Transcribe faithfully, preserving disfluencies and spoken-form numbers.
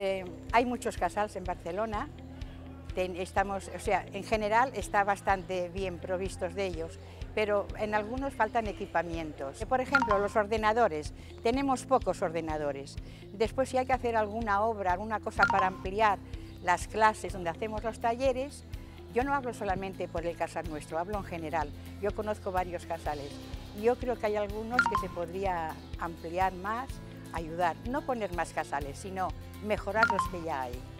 Eh, hay muchos casals en Barcelona, ten, estamos, o sea, en general está bastante bien provistos de ellos, pero en algunos faltan equipamientos. Por ejemplo, los ordenadores, tenemos pocos ordenadores. Después, si hay que hacer alguna obra, alguna cosa para ampliar las clases donde hacemos los talleres, yo no hablo solamente por el casal nuestro, hablo en general. Yo conozco varios casales y yo creo que hay algunos que se podría ampliar más, ayudar, no poner más casales, sino mejorar los que ya hay.